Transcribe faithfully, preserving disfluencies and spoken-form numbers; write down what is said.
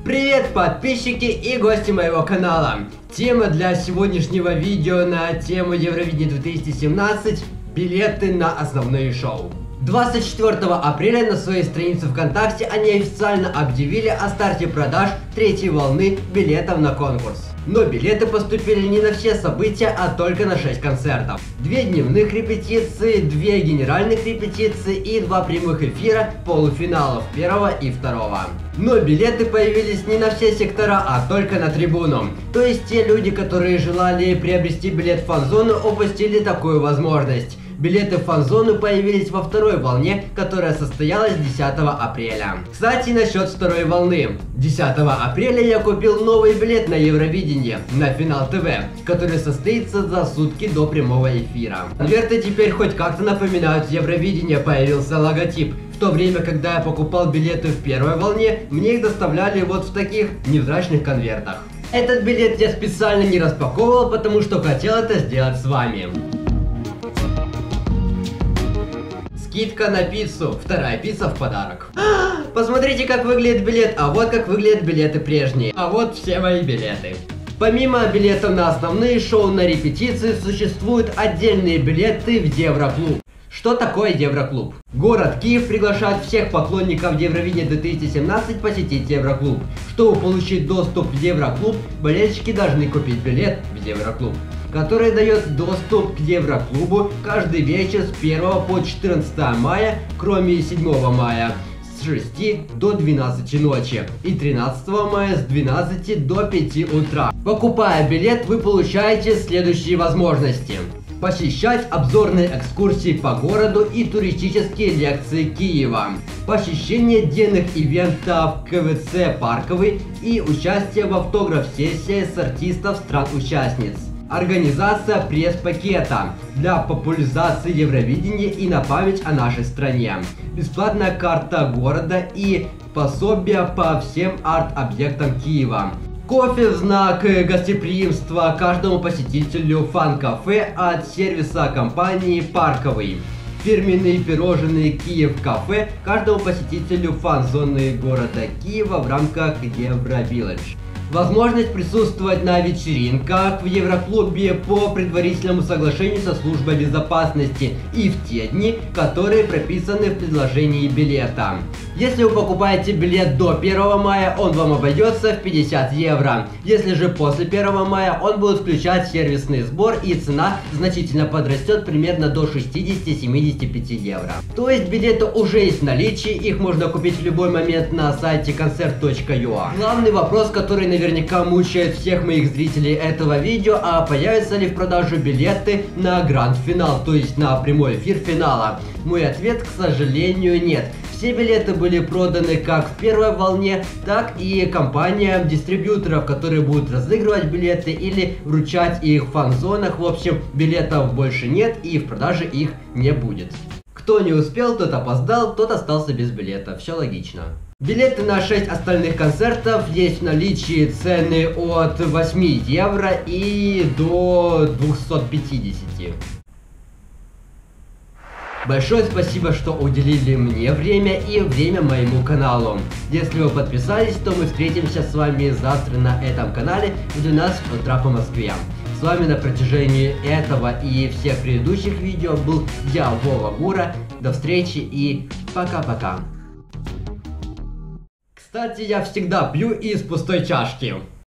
Привет, подписчики и гости моего канала. Тема для сегодняшнего видео на тему Евровидения две тысячи семнадцать – билеты на основные шоу. двадцать четвёртого апреля на своей странице ВКонтакте они официально объявили о старте продаж третьей волны билетов на конкурс. Но билеты поступили не на все события, а только на шесть концертов. Две дневных репетиции, две генеральных репетиции и два прямых эфира полуфиналов первого и второго. Но билеты появились не на все сектора, а только на трибуну. То есть те люди, которые желали приобрести билет в фан-зону, упустили такую возможность. Билеты в фан-зону появились во второй волне, которая состоялась десятого апреля. Кстати, насчет второй волны. десятого апреля я купил новый билет на Евровидение, на Финал ТВ, который состоится за сутки до прямого эфира. Конверты теперь хоть как-то напоминают Евровидение, появился логотип. В то время, когда я покупал билеты в первой волне, мне их доставляли вот в таких невзрачных конвертах. Этот билет я специально не распаковывал, потому что хотел это сделать с вами. Скидка на пиццу. Вторая пицца в подарок. Посмотрите, как выглядит билет, а вот как выглядят билеты прежние. А вот все мои билеты. Помимо билетов на основные шоу, на репетиции существуют отдельные билеты в Евроклуб. Что такое Евроклуб? Город Киев приглашает всех поклонников Евровидения две тысячи семнадцать посетить Евроклуб. Чтобы получить доступ в Евроклуб, болельщики должны купить билет в Евроклуб, который дает доступ к Евроклубу каждый вечер с первого по четырнадцатое мая, кроме седьмого мая с шести до двенадцати ночи и тринадцатого мая с двенадцати до пяти утра. Покупая билет, вы получаете следующие возможности: посещать обзорные экскурсии по городу и туристические лекции Киева, посещение денных ивентов КВЦ «Парковый» и участие в автограф-сессии с артистов стран-участниц. Организация пресс-пакета для популяризации Евровидения и на память о нашей стране. Бесплатная карта города и пособия по всем арт-объектам Киева. Кофе в знак гостеприимства каждому посетителю фан-кафе от сервиса компании «Парковый». Фирменные пирожные Киев Кафе каждому посетителю фан-зоны города Киева в рамках Евровилледж. Возможность присутствовать на вечеринках в Евроклубе по предварительному соглашению со службой безопасности и в те дни, которые прописаны в предложении билета. Если вы покупаете билет до первого мая, он вам обойдется в пятьдесят евро. Если же после первого мая, он будет включать сервисный сбор и цена значительно подрастет примерно до шестидесяти-семидесяти пяти евро. То есть билеты уже есть в наличии, их можно купить в любой момент на сайте концерт точка ю а. Главный вопрос, который наверняка мучает всех моих зрителей этого видео, а появятся ли в продажу билеты на гранд-финал, то есть на прямой эфир финала? Мой ответ, к сожалению, нет. Все билеты были проданы как в первой волне, так и компаниям дистрибьюторов, которые будут разыгрывать билеты или вручать их в фан-зонах. В общем, билетов больше нет и в продаже их не будет. Кто не успел, тот опоздал, тот остался без билета. Все логично. Билеты на шесть остальных концертов есть в наличии, цены от восьми евро и до двухсот пятидесяти. Большое спасибо, что уделили мне время и время моему каналу. Если вы подписались, то мы встретимся с вами завтра на этом канале в двенадцать утра по Москве. С вами на протяжении этого и всех предыдущих видео был я, Вова Гура. До встречи и пока-пока. Кстати, я всегда пью из пустой чашки.